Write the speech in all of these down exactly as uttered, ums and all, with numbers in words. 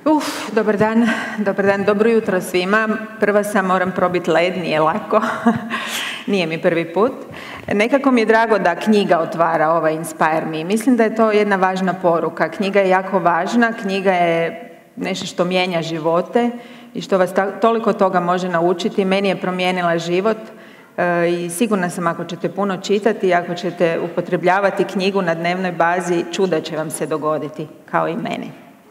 Uf, dobar dan, dobar dan, dobro jutro svima. Prva sam, moram probiti led, nije lako, nije mi prvi put. Nekako mi je drago da knjiga otvara ovaj Inspire Me. Mislim da je to jedna važna poruka. Knjiga je jako važna, knjiga je nešto što mijenja živote i što vas toliko toga može naučiti. Meni je promijenila život i sigurna sam ako ćete puno čitati, ako ćete upotrebljavati knjigu na dnevnoj bazi, čuda će vam se dogoditi, kao i meni.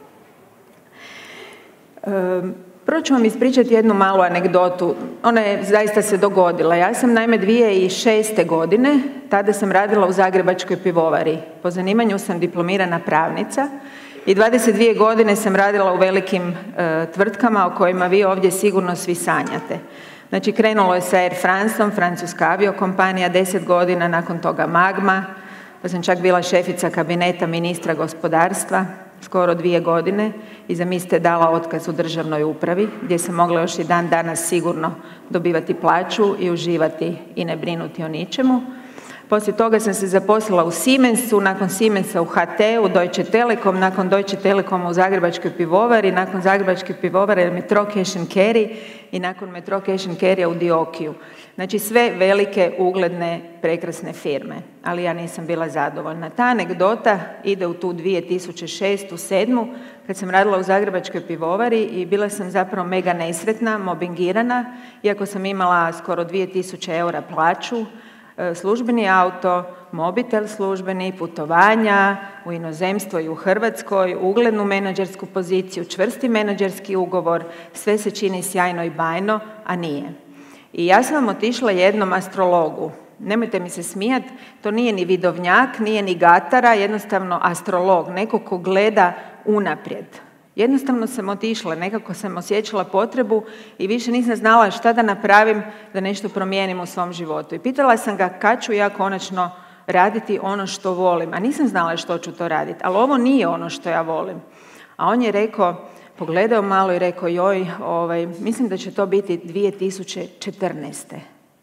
Prvo ću vam ispričati jednu malu anegdotu. Ona je zaista se dogodila. Ja sam naime dvije tisuće šeste. godine, tada sam radila u Zagrebačkoj pivovari. Po zanimanju sam diplomirana pravnica i dvadeset dvije godine sam radila u velikim e, tvrtkama o kojima vi ovdje sigurno svi sanjate. Znači krenulo je sa Air Franceom, francuska aviokompanija, deset godina, nakon toga Magma, pa sam čak bila šefica kabineta ministra gospodarstva, skoro dvije godine i zamislite dala otkaz u državnoj upravi gdje sam mogla još i dan danas sigurno dobivati plaću i uživati i ne brinuti o ničemu. Poslije toga sam se zaposlila u Siemensu, nakon Siemensa u H T, u Deutsche Telekom, nakon Deutsche Telekoma u Zagrebačkoj pivovari, nakon Zagrebačke pivovare Metro Cash and Carry i nakon Metro Cash and Carrya u Diokiju. Znači sve velike, ugledne, prekrasne firme, ali ja nisam bila zadovoljna. Ta anegdota ide u tu dvije tisuće šestu, sedmu, kad sam radila u Zagrebačkoj pivovari i bila sam zapravo mega nesretna, mobingirana, iako sam imala skoro dvije tisuće eura plaću, službeni auto, mobitel službeni, putovanja u inozemstvo i u Hrvatskoj, uglednu menadžersku poziciju, čvrsti menadžerski ugovor, sve se čini sjajno i bajno, a nije. I ja sam vam otišla jednom astrologu. Nemojte mi se smijati, to nije ni vidovnjak, nije ni gatara, jednostavno astrolog, neko ko gleda unaprijed. Jednostavno sam otišla, nekako sam osjećala potrebu i više nisam znala šta da napravim da nešto promijenim u svom životu. I pitala sam ga kad ću ja konačno raditi ono što volim, a nisam znala što ću to raditi, ali ovo nije ono što ja volim. A on je rekao, pogledao malo i rekao, joj, ovaj, mislim da će to biti dvije tisuće četrnaeste.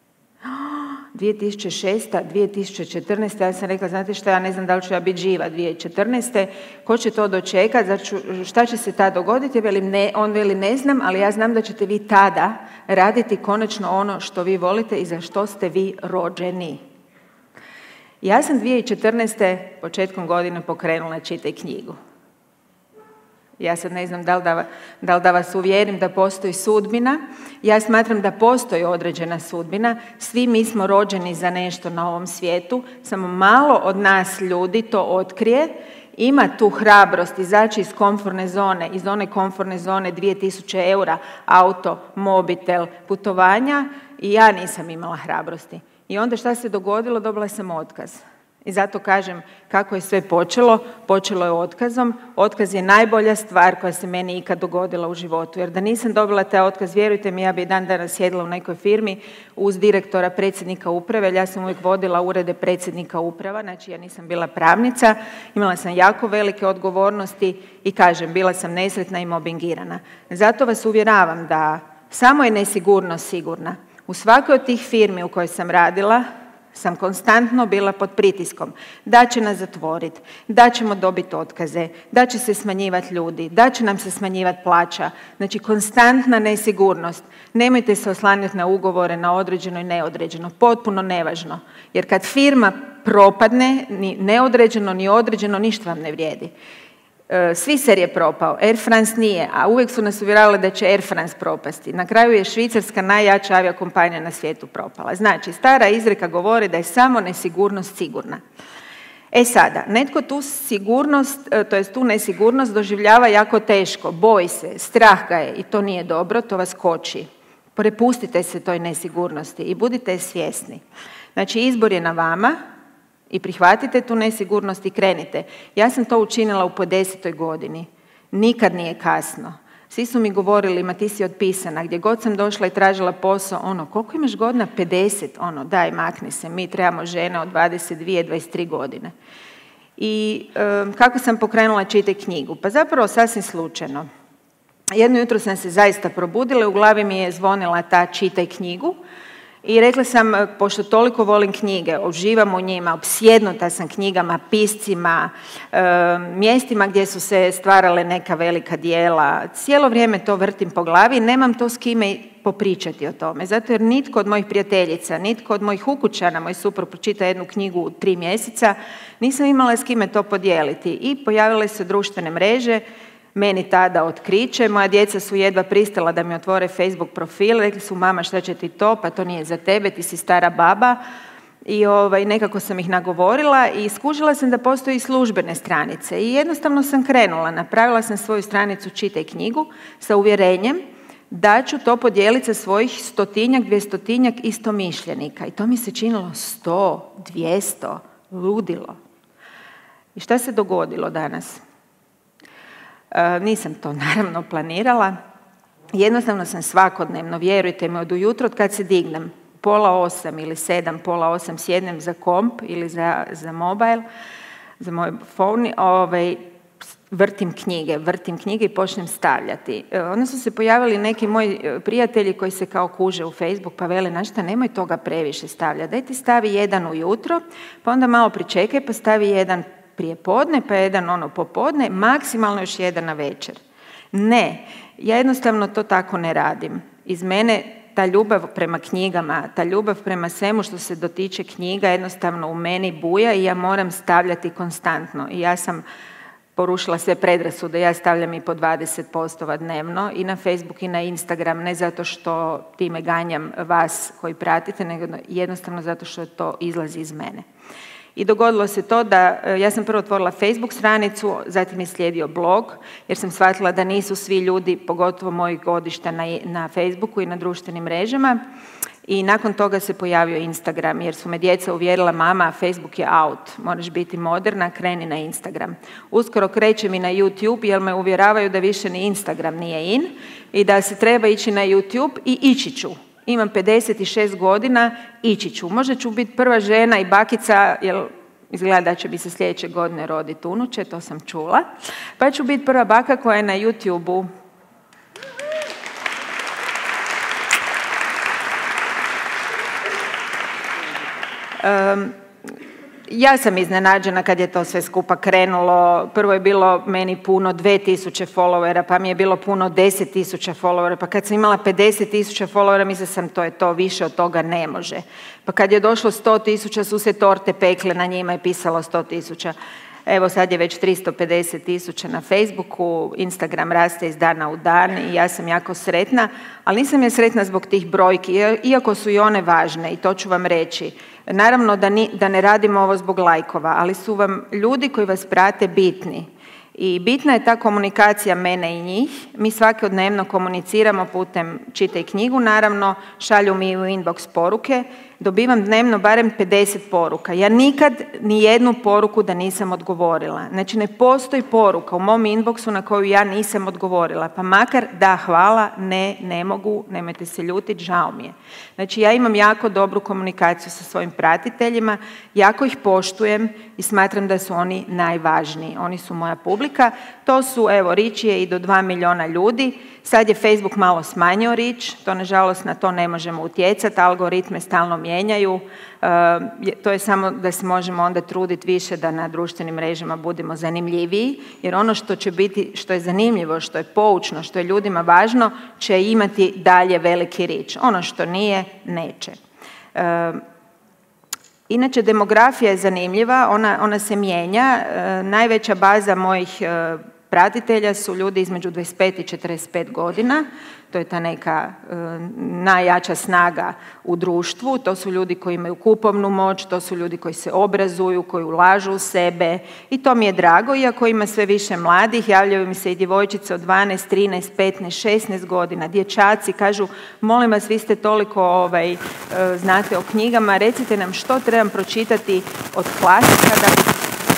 dvije tisuće šesta. dvije tisuće četrnaeste. Ja sam rekla, znate šta, ja ne znam da li ću ja biti živa dvije tisuće četrnaeste. Ko će to dočekati? Šta će se tada dogoditi? Velim, ne, on veli, ne znam, ali ja znam da ćete vi tada raditi konačno ono što vi volite i za što ste vi rođeni. Ja sam dvije tisuće četrnaeste. početkom godine pokrenula Čitaj knjigu. Ja sad ne znam da li da, da li da vas uvjerim da postoji sudbina. Ja smatram da postoji određena sudbina. Svi mi smo rođeni za nešto na ovom svijetu. Samo malo od nas ljudi to otkrije. Ima tu hrabrost izaći iz komfortne zone, iz one komfortne zone dvije tisuće eura, auto, mobitel, putovanja i ja nisam imala hrabrosti. I onda šta se dogodilo? Dobila sam otkaz. I zato kažem kako je sve počelo. Počelo je otkazom. Otkaz je najbolja stvar koja se meni ikad dogodila u životu. Jer da nisam dobila taj otkaz, vjerujte mi, ja bi dan danas sjedila u nekoj firmi uz direktora, predsjednika uprave. Jer ja sam uvijek vodila urede predsjednika uprava. Znači ja nisam bila pravnica. Imala sam jako velike odgovornosti i kažem, bila sam nesretna i mobingirana. Zato vas uvjeravam da samo je nesigurnost sigurna. U svakoj od tih firmi u kojoj sam radila, sam konstantno bila pod pritiskom da će nas zatvoriti, da ćemo dobiti otkaze, da će se smanjivati ljudi, da će nam se smanjivati plaća. Znači, konstantna nesigurnost. Nemojte se oslanjati na ugovore na određeno i neodređeno. Potpuno nevažno. Jer kad firma propadne, ni neodređeno ni određeno, ništa vam ne vrijedi. Sviser je propao, Air France nije, a uvijek su nas uvjeravali da će Air France propasti. Na kraju je Švicarska najjača aviokompanija na svijetu propala. Znači, stara izreka govori da je samo nesigurnost sigurna. E sada, netko tu sigurnost, to jest tu nesigurnost doživljava jako teško, boji se, strah ga je i to nije dobro, to vas koči. Prepustite se toj nesigurnosti i budite svjesni. Znači, izbor je na vama. I prihvatite tu nesigurnost i krenite. Ja sam to učinila u pedesetoj godini. Nikad nije kasno. Svi su mi govorili, ma ti si otpisana. Gdje god sam došla i tražila posao, ono, koliko imaš godina? pedeset. Ono, daj, makni se. Mi trebamo žene od dvadeset dvije, dvadeset tri godine. I e, kako sam pokrenula Čitaj knjigu? Pa zapravo sasvim slučajno. Jedno jutro sam se zaista probudila, u glavi mi je zvonila ta Čitaj knjigu. I rekla sam, pošto toliko volim knjige, uživam u njima, opsjednuta sam knjigama, piscima, e, mjestima gdje su se stvarale neka velika djela, cijelo vrijeme to vrtim po glavi, nemam to s kime popričati o tome, zato jer nitko od mojih prijateljica, nitko od mojih ukućana, moj suprug pročita jednu knjigu u tri mjeseca, nisam imala s kime to podijeliti i pojavile se društvene mreže, meni tada otkriće, moja djeca su jedva pristala da mi otvore Facebook profil, rekli su mama šta će ti to, pa to nije za tebe, ti si stara baba i ovaj, nekako sam ih nagovorila i skužila sam da postoji službene stranice i jednostavno sam krenula, napravila sam svoju stranicu Čitaj knjigu sa uvjerenjem da ću to podijeliti sa svojih stotinjak, dvjestotinjak istomišljenika i to mi se činilo sto, dvjesto, ludilo. I šta se dogodilo danas? E, nisam to naravno planirala. Jednostavno sam svakodnevno, vjerujte mi, od ujutro od kad se dignem, pola osam ili sedam, pola osam sjednem za komp ili za, za mobil, za moj phone, ovaj, vrtim knjige, vrtim knjige i počnem stavljati. E, onda su se pojavili neki moji prijatelji koji se kao kuže u Facebook, pa vele, znaš šta, nemoj toga previše stavljati, daj ti stavi jedan ujutro, pa onda malo pričekaj, pa stavi jedan prije podne, pa jedan ono popodne, maksimalno još jedan na večer. Ne, ja jednostavno to tako ne radim. Iz mene ta ljubav prema knjigama, ta ljubav prema svemu što se dotiče knjiga jednostavno u meni buja i ja moram stavljati konstantno. I ja sam porušila sve predrasude, ja stavljam i po dvadeset postova dnevno i na Facebook i na Instagram, ne zato što time ganjam vas koji pratite, nego jednostavno zato što to izlazi iz mene. I dogodilo se to da, ja sam prvo otvorila Facebook stranicu, zatim je slijedio blog, jer sam shvatila da nisu svi ljudi, pogotovo mojih godišta na, na Facebooku i na društvenim mrežama. I nakon toga se pojavio Instagram, jer su me djeca uvjerila, mama, Facebook je out, moraš biti moderna, kreni na Instagram. Uskoro krećem i na YouTube, jer me uvjeravaju da više ni Instagram nije in i da se treba ići na YouTube i ići ću. Imam pedeset šest godina, ići ću. Možda ću biti prva žena i bakica, jer izgleda da će mi se sljedeće godine roditi unuče, to sam čula. Pa ću biti prva baka koja je na YouTube-u. Um, ja sam iznenađena kad je to sve skupa krenulo. Prvo je bilo meni puno dve tisuće followera, pa mi je bilo puno deset tisuća followera, pa kad sam imala pedeset tisuća followera, mislila sam to je to, više od toga ne može. Pa kad je došlo sto tisuća, su se torte pekle, na njima je pisalo sto tisuća. Evo sad je već tristo pedeset tisuća na Facebooku, Instagram raste iz dana u dan i ja sam jako sretna, ali nisam ja sretna zbog tih brojki, iako su i one važne i to ću vam reći. Naravno da, ni, da ne radimo ovo zbog lajkova, ali su vam ljudi koji vas prate bitni. I bitna je ta komunikacija mene i njih. Mi svakodnevno komuniciramo putem Čitaj knjigu, naravno, šalju mi u inbox poruke. Dobivam dnevno barem pedeset poruka. Ja nikad ni jednu poruku da nisam odgovorila. Znači, ne postoji poruka u mom inboxu na koju ja nisam odgovorila. Pa makar da, hvala, ne, ne mogu, nemojte se ljutiti, žao mi je. Znači, ja imam jako dobru komunikaciju sa svojim pratiteljima, jako ih poštujem i smatram da su oni najvažniji. Oni su moja publika. To su, evo, reach je i do dva milijuna ljudi. Sad je Facebook malo smanjio reach, to nažalost na to ne možemo utjecati, algoritme stalno mijenjaju. E, to je samo da se možemo onda truditi više da na društvenim mrežama budemo zanimljiviji, jer ono što će biti, što je zanimljivo, što je poučno, što je ljudima važno, će imati dalje veliki reach. Ono što nije, neće. E, Inače, demografija je zanimljiva, ona, ona se mijenja. E, najveća baza mojih e, pratitelja su ljudi između dvadeset pet i četrdeset pet godina. To je ta neka e, najjača snaga u društvu. To su ljudi koji imaju kupovnu moć, to su ljudi koji se obrazuju, koji ulažu u sebe i to mi je drago. Iako ima sve više mladih, javljaju mi se i djevojčice od dvanaest, trinaest, petnaest, šesnaest godina. Dječaci kažu, molim vas, vi ste toliko ovaj, e, znate o knjigama, recite nam što trebam pročitati od klasika da bi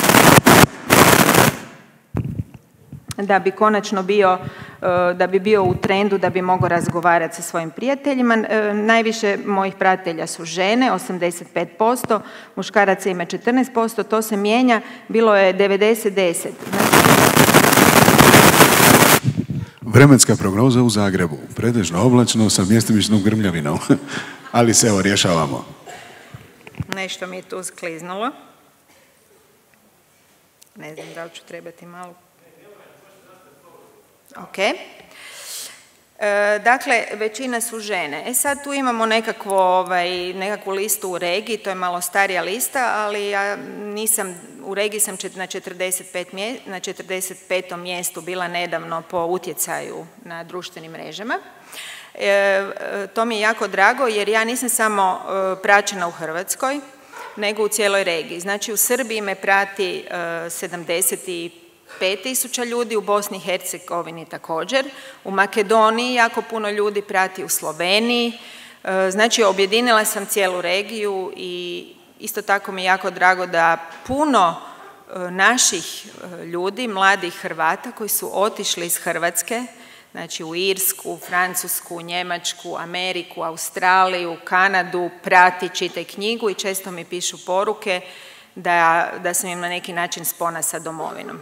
da bi konačno bio, da bi bio u trendu, da bi mogao razgovarati sa svojim prijateljima. Najviše mojih pratitelja su žene, osamdeset pet posto, muškaraca ima četrnaest posto, to se mijenja, bilo je devedeset deset. Vremenska prognoza u Zagrebu, pretežno oblačno sa mjestimičnom grmljavinom. ali se evo rješavamo. Nešto mi je tu skliznulo. Ne znam da li ću trebati malo. Ok. E, dakle, većina su žene. E sad tu imamo nekakvo, ovaj, nekakvu listu u regiji, to je malo starija lista, ali ja nisam, u regiji sam na četrdeset pet mje, na četrdeset petom mjestu bila nedavno po utjecaju na društvenim mrežama. E, to mi je jako drago jer ja nisam samo e, praćena u Hrvatskoj, nego u cijeloj regiji. Znači u Srbiji me prati e, sedamdeset pet tisuća ljudi, u Bosni i Hercegovini također, u Makedoniji jako puno ljudi prati, u Sloveniji. E, znači objedinila sam cijelu regiju i isto tako mi je jako drago da puno e, naših ljudi, mladih Hrvata koji su otišli iz Hrvatske, znači u Irsku, Francusku, Njemačku, Ameriku, Australiju, Kanadu, prati, čitaj knjigu i često mi pišu poruke da, da sam im na neki način spona sa domovinom.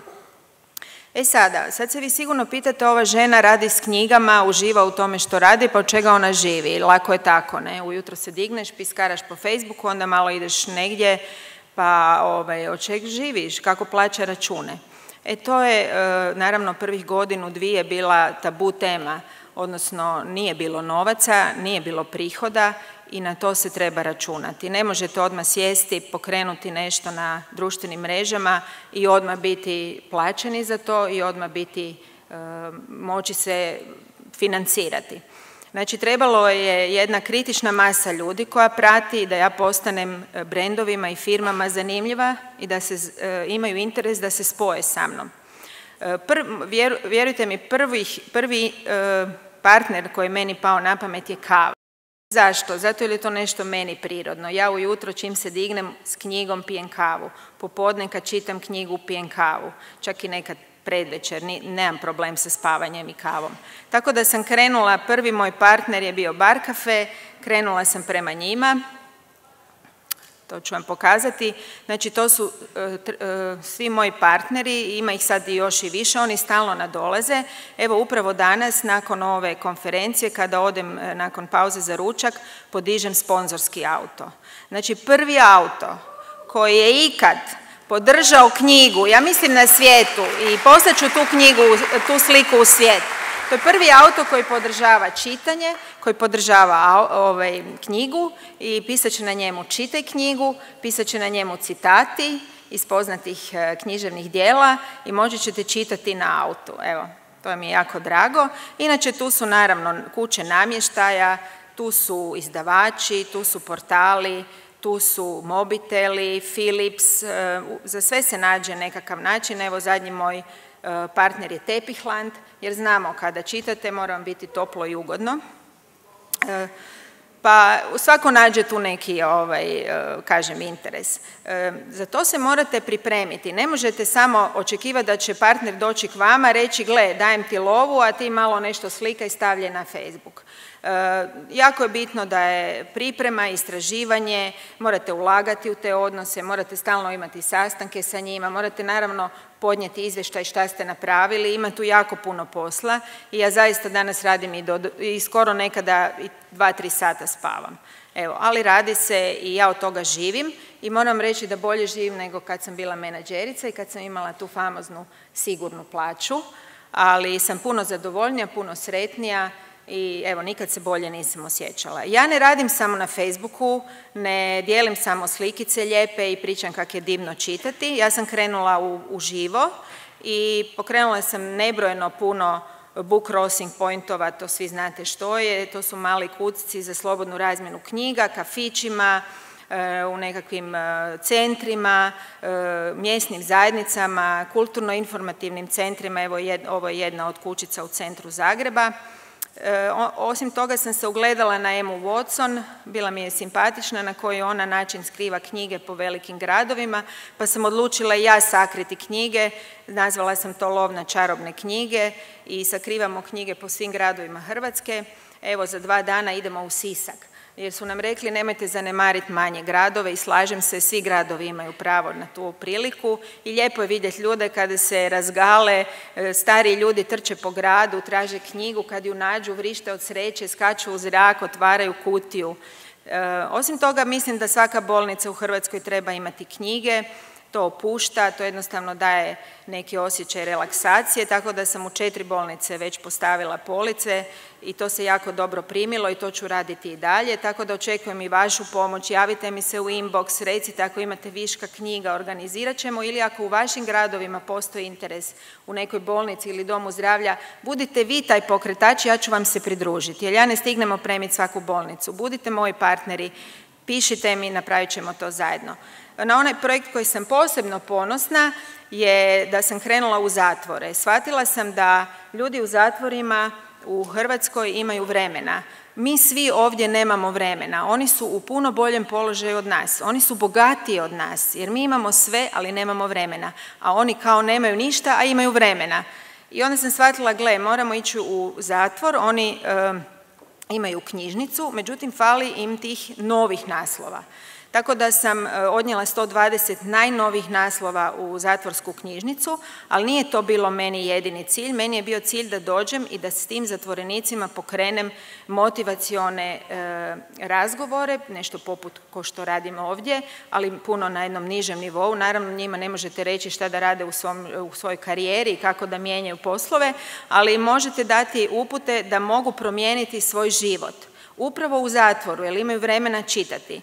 E sada, sad se vi sigurno pitate, ova žena radi s knjigama, uživa u tome što radi, pa od čega ona živi? Lako je tako, ne? Ujutro se digneš, piskaraš po Facebooku, onda malo ideš negdje, pa ovaj, od čeg živiš, kako plaća račune? E to je, naravno, prvih godinu, dvije bila tabu tema, odnosno nije bilo novaca, nije bilo prihoda i na to se treba računati. Ne možete odmah sjesti, pokrenuti nešto na društvenim mrežama i odmah biti plaćeni za to i odmah biti, moći se financirati. Znači, trebalo je jedna kritična masa ljudi koja prati da ja postanem brendovima i firmama zanimljiva i da se, e, imaju interes da se spoje sa mnom. E, prv, vjer, vjerujte mi, prvi, prvi e, partner koji je meni pao na pamet je kava. Zašto? Zato jer je to nešto meni prirodno. Ja ujutro čim se dignem s knjigom pijem kavu. Popodne kad čitam knjigu pijem kavu. Čak i nekad predvečer, nemam problem sa spavanjem i kavom. Tako da sam krenula, prvi moj partner je bio Bar Cafe, krenula sam prema njima, to ću vam pokazati. Znači, to su uh, uh, svi moji partneri, ima ih sad i još i više, oni stalno nadolaze. Evo, upravo danas, nakon ove konferencije, kada odem uh, nakon pauze za ručak, podižem sponzorski auto. Znači, prvi auto koji je ikad podržao knjigu, ja mislim na svijetu, i poslaću tu knjigu, tu sliku u svijet. To je prvi auto koji podržava čitanje, koji podržava ovaj, knjigu i pisat će na njemu čitaj knjigu, pisat će na njemu citati iz poznatih književnih dijela i moći ćete čitati na autu. Evo, to mi je jako drago. Inače, tu su naravno kuće namještaja, tu su izdavači, tu su portali, tu su mobiteli, Philips, za sve se nađe nekakav način. Evo, zadnji moj partner je Tepihland, jer znamo kada čitate mora vam biti toplo i ugodno. Pa svako nađe tu neki, ovaj, kažem, interes. Za to se morate pripremiti. Ne možete samo očekivati da će partner doći k vama, reći gle, dajem ti lovu, a ti malo nešto slika i stavlje na Facebook. E, jako je bitno da je priprema, istraživanje, morate ulagati u te odnose, morate stalno imati sastanke sa njima, morate naravno podnijeti izvještaj šta ste napravili, ima tu jako puno posla i ja zaista danas radim i, do, i skoro nekada i dva, tri sata spavam. Evo, ali radi se i ja od toga živim i moram reći da bolje živim nego kad sam bila menadžerica i kad sam imala tu famoznu sigurnu plaću, ali sam puno zadovoljnija, puno sretnija i evo, nikad se bolje nisam osjećala. Ja ne radim samo na Facebooku, ne dijelim samo slikice lijepe i pričam kako je divno čitati. Ja sam krenula u, u živo i pokrenula sam nebrojeno puno book crossing pointova, to svi znate što je, to su mali kucci za slobodnu razmjenu knjiga, kafićima, u nekakvim centrima, mjesnim zajednicama, kulturno-informativnim centrima, evo ovo je jedna od kućica u centru Zagreba. Osim toga sam se ugledala na Emmu Watson, bila mi je simpatična na koji ona način skriva knjige po velikim gradovima, pa sam odlučila i ja sakriti knjige, nazvala sam to Lov na čarobne knjige i sakrivamo knjige po svim gradovima Hrvatske. Evo, za dva dana idemo u Sisak, jer su nam rekli nemojte zanemariti manje gradove i slažem se, svi gradovi imaju pravo na tu priliku i lijepo je vidjeti ljude kada se razgale, stariji ljudi trče po gradu, traže knjigu, kad ju nađu vrište od sreće, skaču u zrak, otvaraju kutiju. Osim toga, mislim da svaka bolnica u Hrvatskoj treba imati knjige, to opušta, to jednostavno daje neki osjećaj relaksacije, tako da sam u četiri bolnice već postavila police i to se jako dobro primilo i to ću raditi i dalje, tako da očekujem i vašu pomoć, javite mi se u inbox, recite ako imate viška knjiga, organizirat ćemo, ili ako u vašim gradovima postoji interes u nekoj bolnici ili domu zdravlja, budite vi taj pokretač, ja ću vam se pridružiti, jer ja ne stignem opremiti svaku bolnicu, budite moji partneri, pišite mi, napravit ćemo to zajedno. Na onaj projekt koji sam posebno ponosna je da sam krenula u zatvore. Shvatila sam da ljudi u zatvorima u Hrvatskoj imaju vremena. Mi svi ovdje nemamo vremena. Oni su u puno boljem položaju od nas. Oni su bogatiji od nas jer mi imamo sve, ali nemamo vremena. A oni kao nemaju ništa, a imaju vremena. I onda sam shvatila, gle, moramo ići u zatvor. Oni e, imaju knjižnicu, međutim fali im tih novih naslova. Tako da sam odnijela sto dvadeset najnovijih naslova u zatvorsku knjižnicu, ali nije to bilo meni jedini cilj. Meni je bio cilj da dođem i da s tim zatvorenicima pokrenem motivacione e, razgovore, nešto poput ko što radim ovdje, ali puno na jednom nižem nivou. Naravno, njima ne možete reći šta da rade u, svom, u svojoj karijeri i kako da mijenjaju poslove, ali možete dati upute da mogu promijeniti svoj život. Upravo u zatvoru, jer imaju vremena čitati.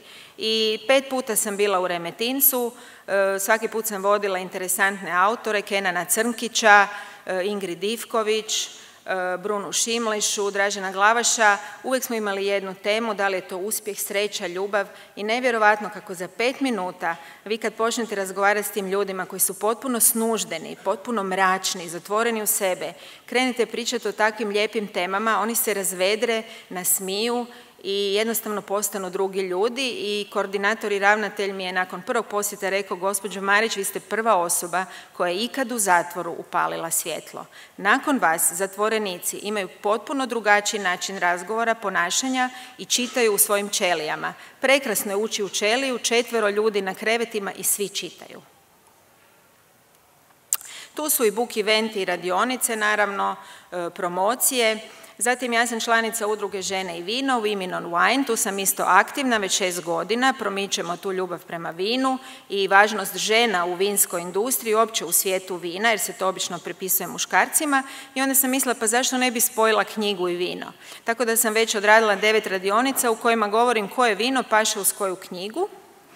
I pet puta sam bila u Remetincu, svaki put sam vodila interesantne autore, Kenana Crnkića, Ingrid Ivković, Brunu Šimlešu, Dražena Glavaša. Uvijek smo imali jednu temu, da li je to uspjeh, sreća, ljubav i nevjerovatno kako za pet minuta vi kad počnete razgovarati s tim ljudima koji su potpuno snuždeni, potpuno mračni, zatvoreni u sebe, krenete pričati o takvim lijepim temama, oni se razvedre, nasmiju i jednostavno postanu drugi ljudi i koordinator i ravnatelj mi je nakon prvog posjeta rekao, gospođo Marić, vi ste prva osoba koja je ikad u zatvoru upalila svjetlo. Nakon vas zatvorenici imaju potpuno drugačiji način razgovora, ponašanja i čitaju u svojim ćelijama. Prekrasno je ući u ćeliju, četvero ljudi na krevetima i svi čitaju. Tu su i book eventi i radionice, naravno, promocije. Zatim ja sam članica udruge Žene i vino, Women on Wine, tu sam isto aktivna već šest godina, promičemo tu ljubav prema vinu i važnost žena u vinskoj industriji, uopće u svijetu vina, jer se to obično pripisuje muškarcima i onda sam mislila pa zašto ne bi spojila knjigu i vino. Tako da sam već odradila devet radionica u kojima govorim koje vino paše uz koju knjigu.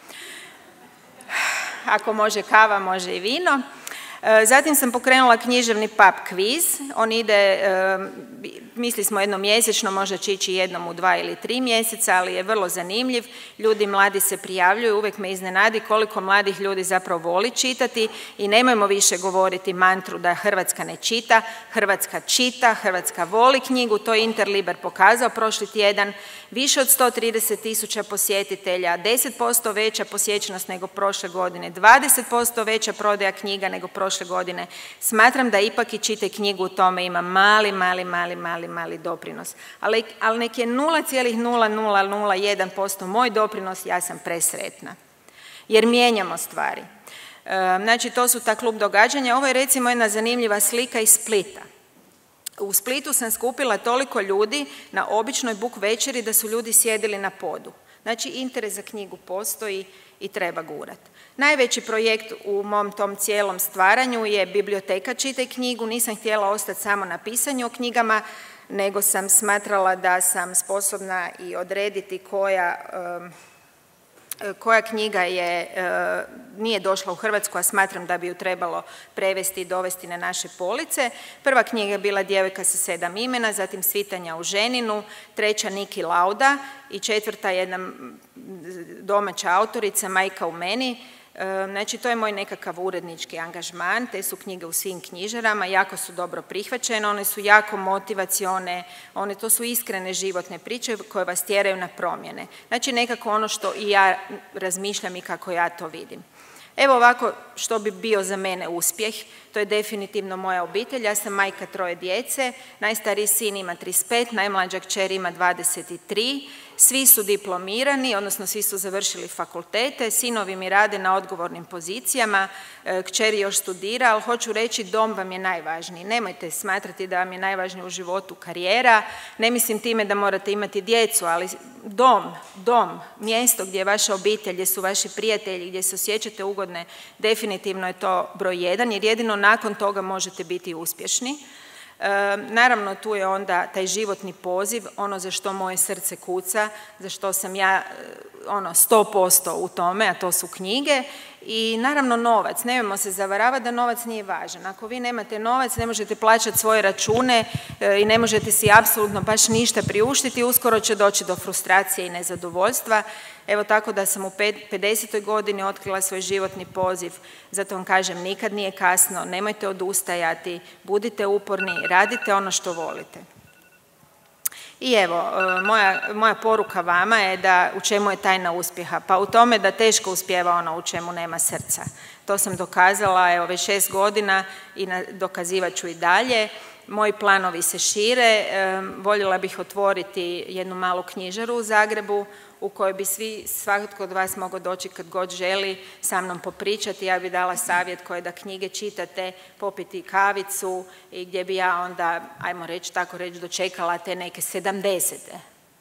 Ako može kava, može i vino. Zatim sam pokrenula književni pub quiz, on ide, mislili smo jednom mjesečno, možda će ići jednom u dva ili tri mjeseca, ali je vrlo zanimljiv. Ljudi mladi se prijavljuju, uvijek me iznenadi koliko mladih ljudi zapravo voli čitati i nemojmo više govoriti mantru da Hrvatska ne čita, Hrvatska čita, Hrvatska voli knjigu, to je Interliber pokazao prošli tjedan, više od sto trideset tisuća posjetitelja, deset posto veća posjećenost nego prošle godine, dvadeset posto veća prodaja knjiga nego prošle godine. Smatram da ipak i Čitaj knjigu u tome ima mali, mali, mali, mali, mali doprinos. Ali, ali nek je nula zarez nula nula nula jedan posto moj doprinos, ja sam presretna. Jer mijenjamo stvari. E, znači, to su ta klub događanja. Ovo je recimo jedna zanimljiva slika iz Splita. U Splitu sam skupila toliko ljudi na običnoj book večeri da su ljudi sjedili na podu. Znači, interes za knjigu postoji i treba gurat. Najveći projekt u mom tom cijelom stvaranju je biblioteka Čitaj knjigu. Nisam htjela ostati samo na pisanju o knjigama, nego sam smatrala da sam sposobna i odrediti koja, koja knjiga je, nije došla u Hrvatsku, a smatram da bi ju trebalo prevesti i dovesti na naše police. Prva knjiga je bila Djevojka sa sedam imena, zatim Svitanja u ženinu, treća Niki Lauda i četvrta jedna domaća autorica Majka u meni. Znači, to je moj nekakav urednički angažman, te su knjige u svim knjižarama, jako su dobro prihvaćene, one su jako motivacione, one to su iskrene životne priče koje vas tjeraju na promjene. Znači, nekako ono što i ja razmišljam i kako ja to vidim. Evo ovako što bi bio za mene uspjeh, to je definitivno moja obitelj, ja sam majka troje djece, najstariji sin ima trideset pet, najmlađa kćer ima dvadeset tri svi su diplomirani, odnosno svi su završili fakultete, sinovi mi rade na odgovornim pozicijama, kćeri još studira, ali hoću reći dom vam je najvažniji. Nemojte smatrati da vam je najvažnije u životu karijera, ne mislim time da morate imati djecu, ali dom, dom, mjesto gdje je vaša obitelj, gdje su vaši prijatelji, gdje se osjećate ugodne, definitivno je to broj jedan, jer jedino nakon toga možete biti uspješni. E, naravno, tu je onda taj životni poziv, ono za što moje srce kuca, za što sam ja ono sto posto u tome, a to su knjige. I naravno novac, nemojmo se zavaravati da novac nije važan. Ako vi nemate novac, ne možete plaćati svoje račune e, i ne možete si apsolutno baš ništa priuštiti, uskoro će doći do frustracije i nezadovoljstva. Evo tako da sam u pedesetoj godini otkrila svoj životni poziv, zato vam kažem, nikad nije kasno, nemojte odustajati, budite uporni, radite ono što volite. I evo, moja, moja poruka vama je da u čemu je tajna uspjeha? Pa u tome da teško uspijeva ono u čemu nema srca. To sam dokazala evo već šest godina i dokazivat ću i dalje. Moji planovi se šire, voljela bih otvoriti jednu malu knjižaru u Zagrebu u kojoj bi svi, svatko od vas mogao doći kad god želi sa mnom popričati. Ja bi dala savjet koji da knjige čitate, popiti kavicu i gdje bi ja onda, ajmo reći, tako reći, dočekala te neke sedamdesete.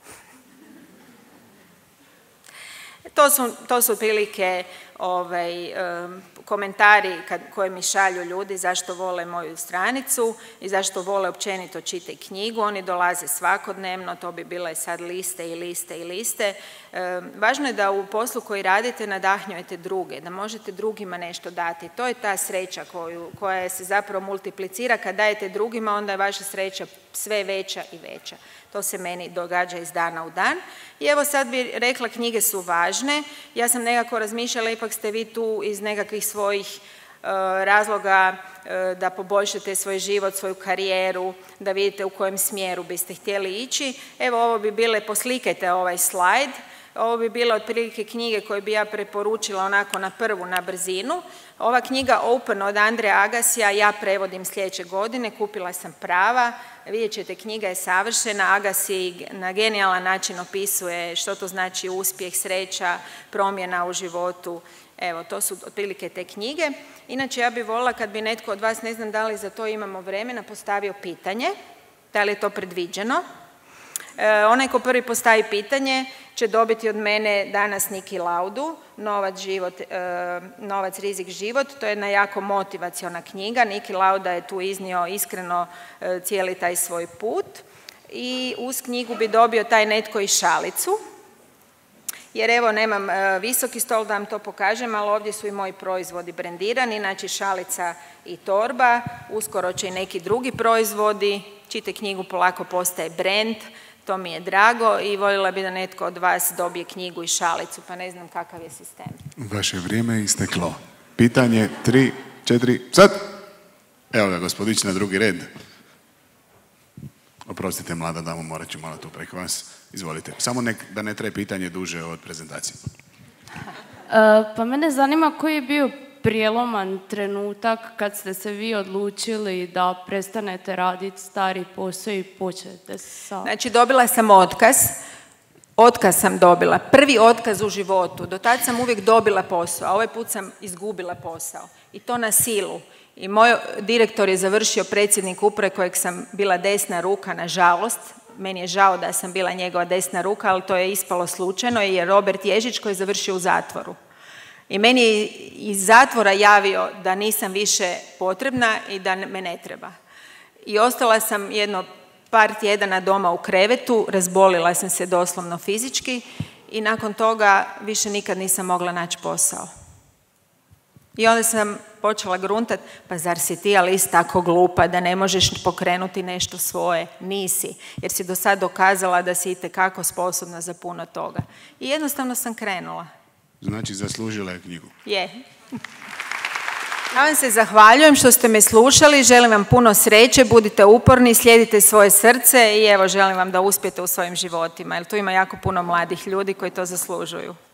To su, to su otprilike ovaj, um, komentari kad, koje mi šalju ljudi zašto vole moju stranicu i zašto vole općenito čitati knjigu. Oni dolaze svakodnevno, to bi bile sad liste i liste i liste. Um, važno je da u poslu koji radite nadahnjujete druge, da možete drugima nešto dati. To je ta sreća koju, koja se zapravo multiplicira. Kad dajete drugima, onda je vaša sreća sve veća i veća. To se meni događa iz dana u dan. I evo sad bih rekla, knjige su važne. Ja sam nekako razmišljala, ipak ste vi tu iz nekakvih svojih uh, razloga uh, da poboljšate svoj život, svoju karijeru, da vidite u kojem smjeru biste htjeli ići. Evo ovo bi bile, poslikajte ovaj slajd. Ovo bi bile otprilike knjige koje bi ja preporučila onako na prvu, na brzinu. Ova knjiga Open od Andreja Agassija ja prevodim sljedeće godine, kupila sam prava. Vidjet ćete, knjiga je savršena, Agassi na genijalan način opisuje što to znači uspjeh, sreća, promjena u životu. Evo, to su otprilike te knjige. Inače, ja bih voljela kad bi netko od vas, ne znam da li za to imamo vremena, postavio pitanje, da li je to predviđeno. E, onaj ko prvi postavi pitanje će dobiti od mene danas Niki Laudu, Novac, život, e, Novac, rizik, život. To je jedna jako motivaciona knjiga. Niki Lauda je tu iznio iskreno e, cijeli taj svoj put. I uz knjigu bi dobio taj netko i šalicu. Jer evo, nemam e, visoki stol da vam to pokažem, ali ovdje su i moji proizvodi brendirani, znači šalica i torba. Uskoro će i neki drugi proizvodi. Čite knjigu, polako postaje brand. To mi je drago i voljela bi da netko od vas dobije knjigu i šalicu, pa ne znam kakav je sistem. Vaše vrijeme je isteklo. Pitanje tri, četiri, sad! Evo ga, gospodić na drugi red. Oprostite, mlada damo, morat ću malo tu preko vas. Izvolite. Samo nek, da ne traje pitanje duže od prezentacije. Uh, pa mene zanima koji je bio prijeloman trenutak kad ste se vi odlučili da prestanete raditi stari posao i počnete sa... Znači, dobila sam otkaz. Otkaz sam dobila. Prvi otkaz u životu. Do tad sam uvijek dobila posao, a ovaj put sam izgubila posao. I to na silu. I moj direktor je završio, predsjednik uprave kojeg sam bila desna ruka, nažalost. Meni je žao da sam bila njegova desna ruka, ali to je ispalo slučajno, jer je Robert Ježić koji je završio u zatvoru. I meni je iz zatvora javio da nisam više potrebna i da me ne treba. I ostala sam jedno par tjedana doma u krevetu, razbolila sam se doslovno fizički i nakon toga više nikad nisam mogla naći posao. I onda sam počela gruntat, pa zar si ti, Alice, tako glupa da ne možeš pokrenuti nešto svoje? Nisi, jer si do sad dokazala da si itekako sposobna za puno toga. I jednostavno sam krenula. Znači, zaslužila je knjigu. Je. Ja vam se zahvaljujem što ste me slušali, želim vam puno sreće, budite uporni, slijedite svoje srce i evo, želim vam da uspijete u svojim životima, jer tu ima jako puno mladih ljudi koji to zaslužuju.